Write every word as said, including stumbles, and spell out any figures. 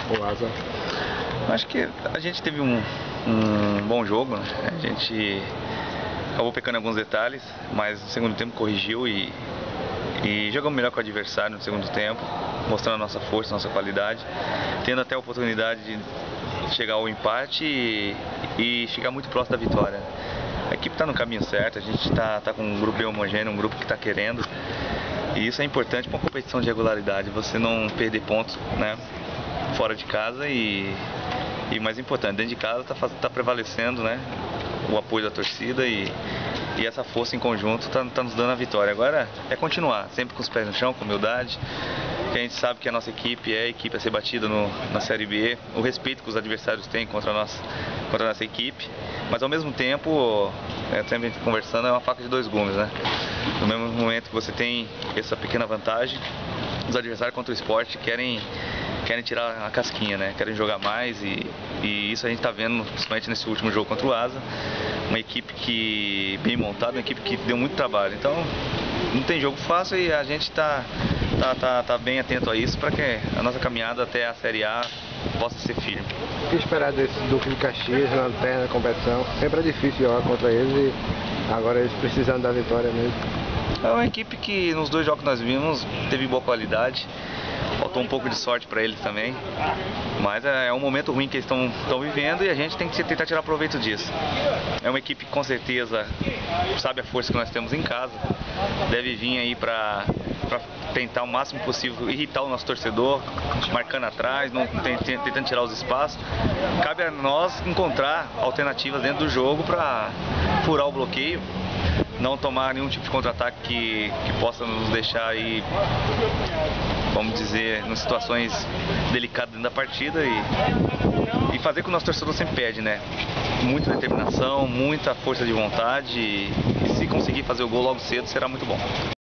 o Asa? Acho que a gente teve um, um bom jogo, né? A gente acabou pecando em alguns detalhes, mas no segundo tempo corrigiu e, e jogamos melhor com o adversário no segundo tempo, mostrando a nossa força, a nossa qualidade, tendo até a oportunidade de chegar ao empate e, e chegar muito próximo da vitória. A equipe está no caminho certo, a gente está tá com um grupo bem homogêneo, um grupo que está querendo, e isso é importante para uma competição de regularidade, você não perder pontos, né, fora de casa e, e mais importante, dentro de casa está tá prevalecendo, né, o apoio da torcida e, e essa força em conjunto está tá nos dando a vitória. Agora é continuar, sempre com os pés no chão, com humildade, que a gente sabe que a nossa equipe é a equipe a ser batida no, na Série B, o respeito que os adversários têm contra a nossa, contra a nossa equipe, mas ao mesmo tempo, é, sempre a gente conversando, é uma faca de dois gumes, né? No mesmo momento que você tem essa pequena vantagem, os adversários contra o Sport querem, querem tirar a casquinha, né? Querem jogar mais e, e isso a gente está vendo, principalmente nesse último jogo contra o Asa, uma equipe que bem montada, uma equipe que deu muito trabalho. Então, não tem jogo fácil e a gente está tá, tá, tá bem atento a isso para que a nossa caminhada até a Série A possa ser firme. O que esperar desse Duque de Caxias, lanterna da competição? Sempre é difícil jogar contra eles e agora eles precisando da vitória mesmo. É uma equipe que nos dois jogos que nós vimos teve boa qualidade, faltou um pouco de sorte para eles também, mas é um momento ruim que eles estão vivendo e a gente tem que tentar tirar proveito disso. É uma equipe que com certeza sabe a força que nós temos em casa, deve vir aí para tentar o máximo possível irritar o nosso torcedor, marcando atrás, não, tentando tirar os espaços. Cabe a nós encontrar alternativas dentro do jogo para furar o bloqueio, não tomar nenhum tipo de contra-ataque que, que possa nos deixar aí, vamos dizer, em situações delicadas dentro da partida e, e fazer o que o nosso torcedor sempre pede, né? Muita determinação, muita força de vontade e, e se conseguir fazer o gol logo cedo será muito bom.